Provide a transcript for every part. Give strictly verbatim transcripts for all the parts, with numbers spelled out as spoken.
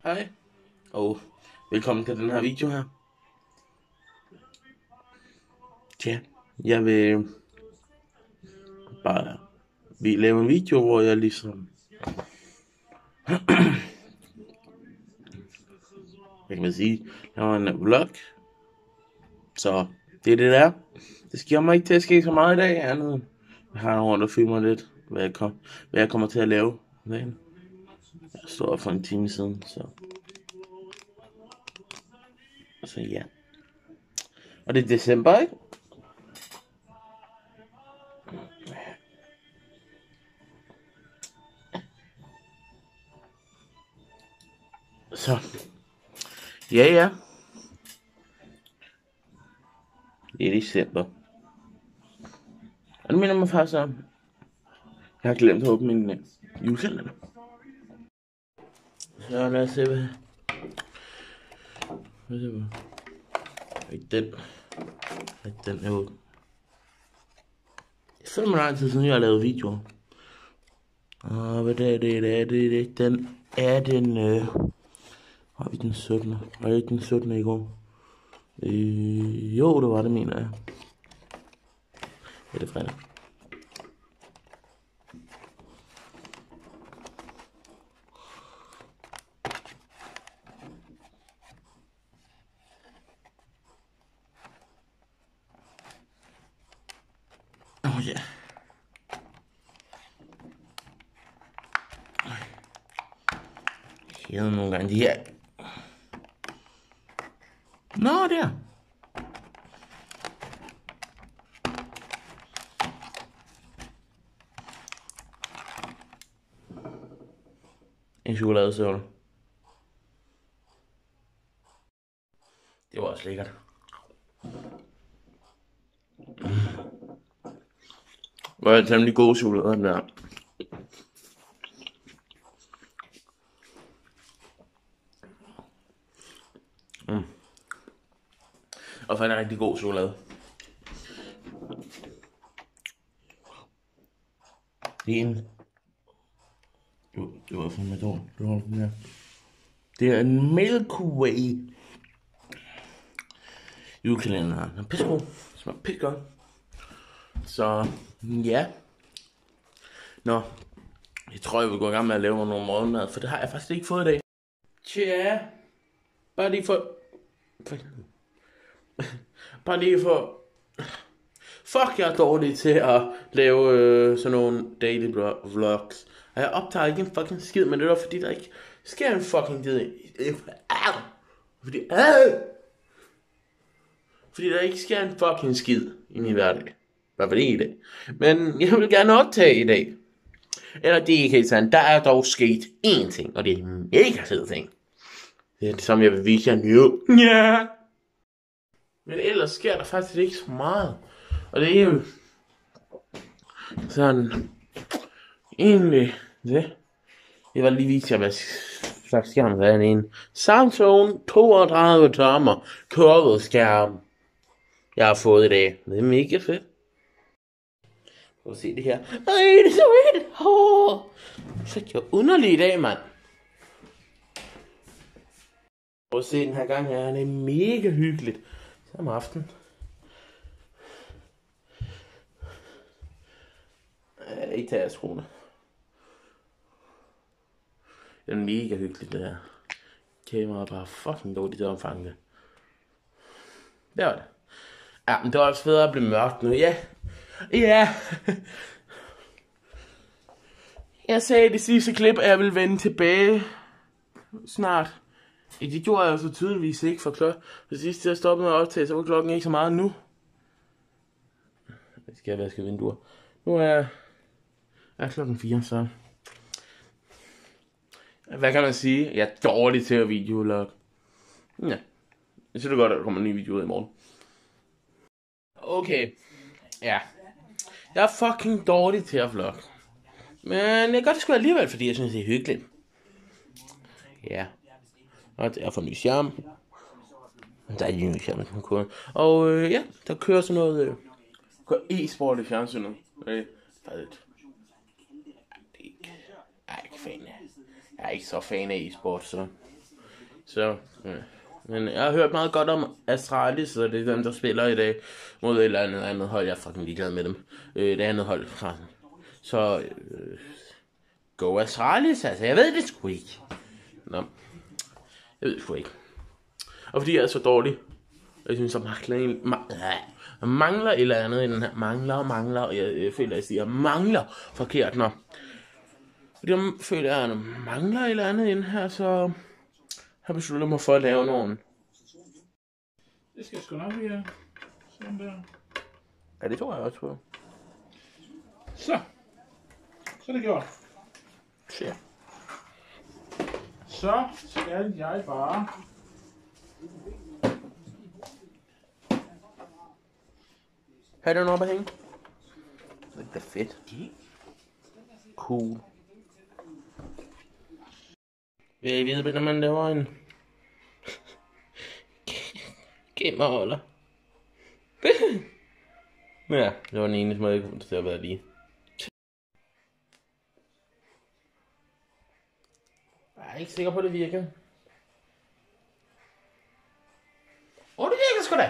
Hej, og velkommen til den her video her. Tja, jeg vil bare vi lave en video, hvor jeg ligesom hvad kan man sige, laver en vlog. Så det er det der. Det sker mig ikke til at ske så meget i dag, andet jeg har nogen, der filmer lidt, hvad jeg, kom, hvad jeg kommer til at lave. Jeg stod op for en time siden, så så ja. Og det er december, ikke? Så ja, ja. Det er december. Og nu minder mig faktisk om, jeg har glemt at åbne min uh, julekalender. Så lad os se, hvad Hvad er det? Ikke den. Ikke den herude. Det er fandme lang tid siden, jeg har lavet videoer. Og hvad det er det, det er det, det den er den, øh, har vi den syttende? Var det ikke den syttende i går? Øh, jo, det var det, mener jeg. Ja, det er fredag. Åh oh, ja. Jeg havde nogle gange de her. Nå, der. En chokoladesøvle. Det var også lækkert. Det var en temmelig god chokolade, den der. Mm. Og faktisk en rigtig god chokolade. Det er en... Jo, det var fandme dårligt. Det var den her. Det er en Milky Way julekalender. Den er pissegod. Smager pissegodt. Så ja. Nå, jeg tror jeg vil gå i gang med at lave mig nogle morgenmad, for det har jeg faktisk ikke fået i dag. Tja, bare lige for... Bare lige for... Fuck, jeg er dårlig til at lave øh, sådan nogle daily vlogs. Og jeg optager ikke en fucking skid, men det er fordi der ikke sker en fucking skid. Fordi, øh, fordi der ikke sker en fucking skid i min hverdag. Hvad var det i dag? Men jeg vil gerne optage i dag. Eller det er ikke helt sandt. Der er dog sket én ting, og det er en mega fed ting. Det er det, som jeg vil vise jer nu. Ja. Men ellers sker der faktisk ikke så meget. Og det er jo sådan egentlig det. Jeg vil lige vise jer, hvad slags skærm der er en Samsung toogtredive tommer curved skærm, jeg har fået i dag. Det er mega fedt. Prøv at se det her. Ej, det er så fedt. Åh, så er jeg underlig i dag, mand. Prøv at se den her gang her. Det er mega hyggeligt. Så om aftenen. Ja, ikke tage skruerne. Det er mega hyggeligt, det her. Kameraet er bare fucking dårligt til at omfange det. Det var det. Ja, men det var også federe at blive mørkt nu. Ja. Ja. Jeg sagde i det sidste klip, at jeg ville vende tilbage snart. Det gjorde jeg så tydeligvis ikke, for klokken. Det sidste jeg stoppede med at optage, så var klokken ikke så meget nu. Jeg skal vaske vinduer. Nu er, er klokken fire, så... Hvad kan man sige? Jeg er dårlig til at videolog. Ja. Jeg synes det godt, at der kommer en ny video ud i morgen. Okay. Ja. Jeg er fucking dårlig til at vlogge. Men jeg gør det sgu alligevel, fordi jeg synes, det er hyggeligt. Ja. Og det er for ny skærm. Der er en ny skærm, man kan. Og øh, ja, der kører sådan noget øh, e-sport i fjernsynet. Øh, lidt. Jeg er ikke fan af. Jeg er ikke så fan af e-sport, så Så, ja. Men jeg har hørt meget godt om Astralis, så det er dem, der spiller i dag mod et eller andet andet hold. Jeg er fucking ligeglad med dem. Øh, det andet hold. Så, øh, go Astralis, altså. Jeg ved det sgu ikke. Nå. Jeg ved det sgu ikke. Og fordi jeg er så dårlig. Jeg synes, der mangler, en, ma- jeg mangler et eller andet i den her. Mangler og mangler. Og jeg, jeg føler, at jeg siger, mangler forkert. Nå. Fordi jeg føler, at jeg mangler et eller andet i den her, så har besluttet mig for at lave nogen. Det skal sgu nok være sådan der. Ja, det tror jeg også på. Så. Så er det gjort. Ja. Så skal jeg bare... Har du noget op at hænge? Det er fedt. Cool. Jeg ved, hvordan man laver en gemmerholder. Ja, det var den eneste måde, jeg kunne til at være lige. Jeg er ikke sikker på, at det virker. Åh, oh, det virker sgu da.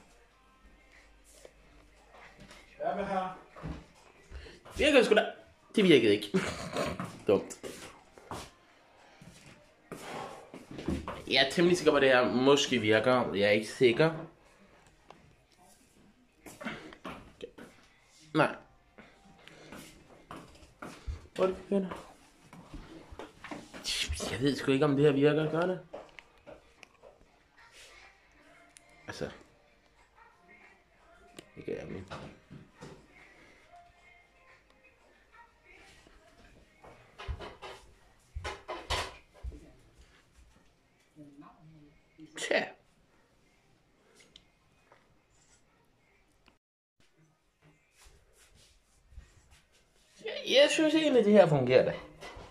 Jeg vil have... Det virker sgu da. Det virkede ikke. Dumt. Jeg er temmelig sikker på, at det her måske virker. Jeg er ikke sikker. Nej. Hvor er det begynder? Jeg ved sgu ikke, om det her virker. Gør det? Altså. Det gør jeg min. Tja. Jeg synes egentlig, at det her fungerer da.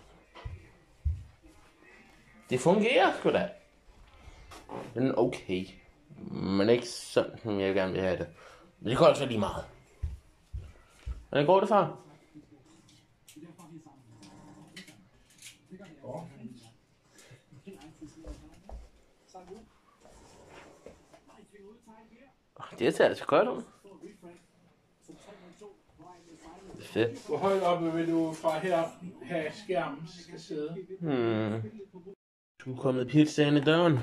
Det fungerer sgu da. Men okay. Men ikke sådan, som jeg gerne vil have det. Men det går altså lige meget. Hvordan går det, far? Det ser altså godt ud. Det er fedt. Hvor højt oppe vil du fra her have skærmen skal sidde? Hmm. Du er kommet pizzaen i døren.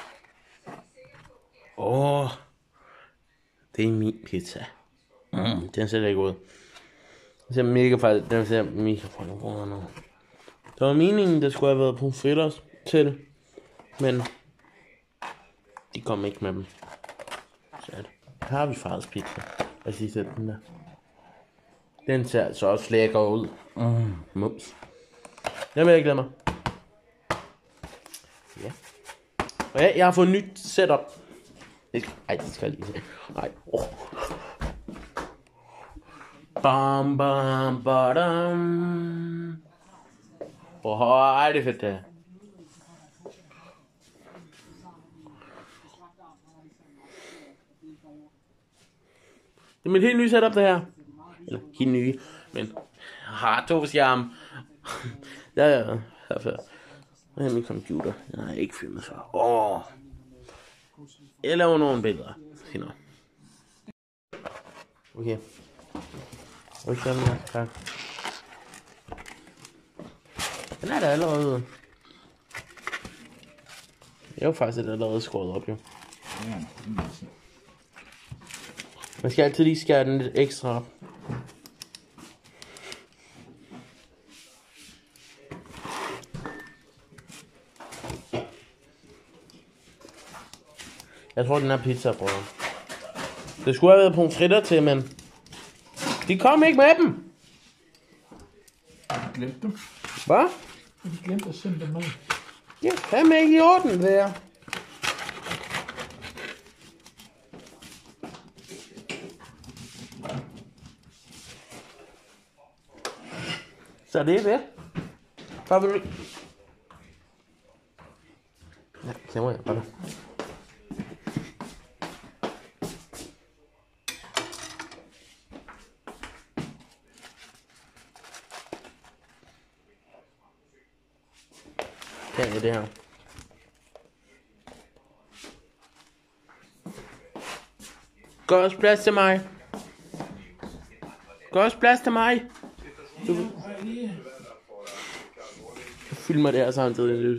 Åh. Oh. Det er min pizza. Mm, den ser ikke ud. Den ser mega fejl. Den ser mega fejl. Det var meningen, der skulle have været pomfritter til. Men de kom ikke med dem. Så her har vi faktisk pizza. Lad os lige sætte den der. Den ser altså også lækker ud. Mm, mums. Jeg vil ikke glemme mig. Ja. Og ja, jeg har fået et nyt setup. Ej, det skal jeg lige se. Nej. Oh. Bam, bam, badam. Åh, oh, ej, det er fedt det her. Det er mit helt nye setup, det her. Eller helt nye, men jeg har to skærme. Ja, ja, herfra. Det er min computer. Jeg har ikke filmet før. Åh. Jeg laver nogle billeder. Finder. Okay. Og så er den her klar. Den er der allerede. Jeg er jo faktisk allerede skåret op, jo. Man skal altid lige skære den lidt ekstra op. Jeg tror, den er pizzabrød. Det skulle have været pomfritter til, men de kom ikke med dem. Jeg glemte dem. Hvad? Jeg glemte at sende dem med. Ja, fandme er ikke i orden, det her. Så det er det. Hvad vil du? Ja, det må jeg bare. Det er det her. Gør også plads til mig. Gør også plads til mig. Du vil fylde mig der samtidig.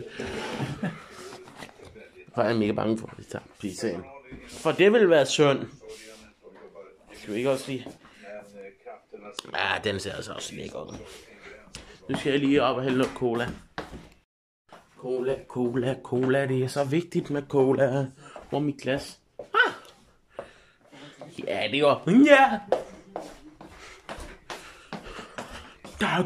Og jeg er mega bange for, at vi tager pizzaen. For det vil være synd. Skal vi ikke også lige... Ah, den ser altså også lækker ud. Nu skal jeg lige op og hælde noget cola. Cola, cola, cola. Det er så vigtigt med cola. Hvor er mit glas? Ah! Ja, det var... Ja! Tak.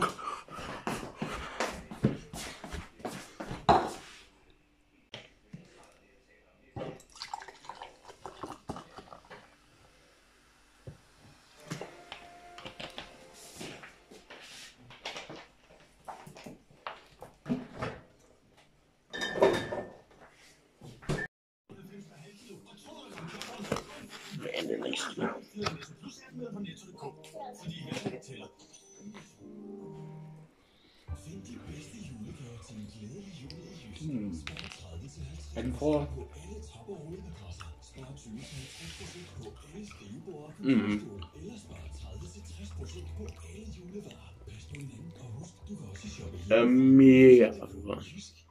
Hmm. Er den for? Mm. Det er mega godt.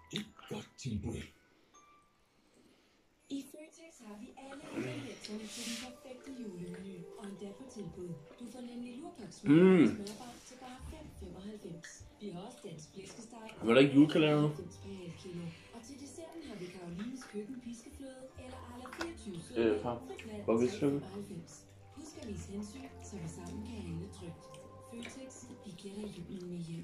I Føtex har vi alle ingredienserne til den perfekte julemenu, og endda på tilbud. Du får nemlig lurpaksmør Mm. og smørbar til bare fem femoghalvfems. Vi har også dansk flæskesteg. Var der ikke julekalender nu? Og til desserten har vi Karolines køkken piskefløde eller Arla fireogtyve Øh, far. Hvor er vi sømme? Husk at vise hensyn, så vi sammen kan handle trygt. Føtex, vi giver dig julen med hjem.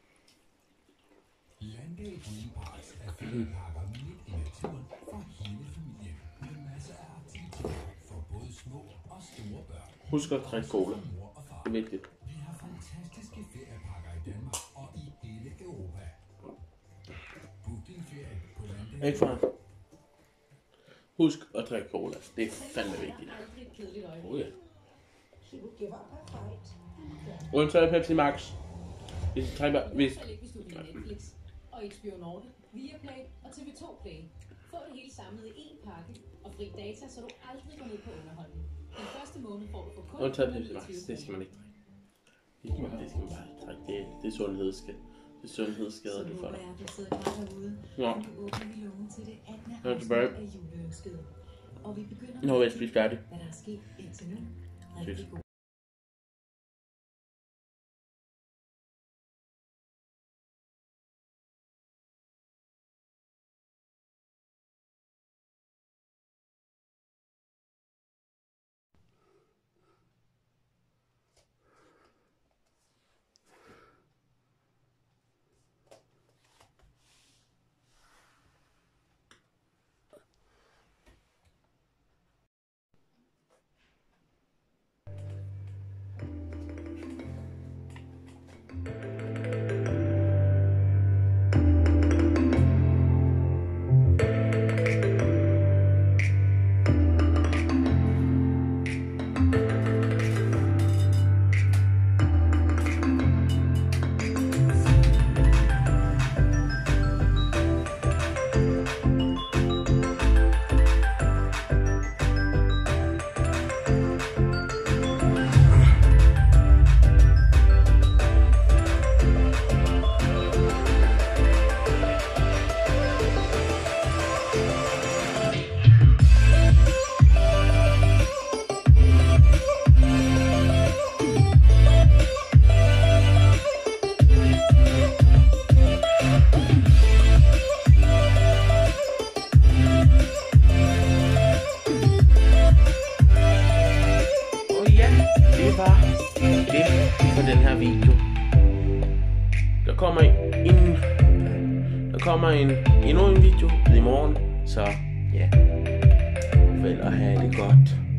Landal Green Parks er ferieparker midt i naturen for hele familien. Med masser af aktiviteter for både små og store børn. Husk at drikke cola. Det er vigtigt. Vi har fantastiske ferieparker i Danmark og i hele Europa. Book din ferie på Landal. Ikke far? Husk at drikke cola. Det er fandme vigtigt. Oh ja. Undtaget Pepsi Max. Hvis du trækker... Hvis... Hvis du vil Netflix og H B O Nordic, Viaplay og T V to Play. Få det hele samlet i én pakke og fri data, så du aldrig går ned på underholdning. Den første måned får du for kun... Undtaget Pepsi Max. Det skal man ikke drikke. Det skal man, det skal man bare ikke drikke. Det er, det er sundhedsskadeligt. Det er sundhedsskadeligt for dig. Så håber jeg, at du sidder klar derude. Ja. Nu åbner vi lågen til det attende Jeg er tilbage. afsnit af juleønsket. Og vi begynder Nu er jeg spist færdig. hvad der er sket indtil nu. Rigtig god. Den her video. Der kommer en, der kommer en endnu en video i morgen, så ja, vel at have det godt.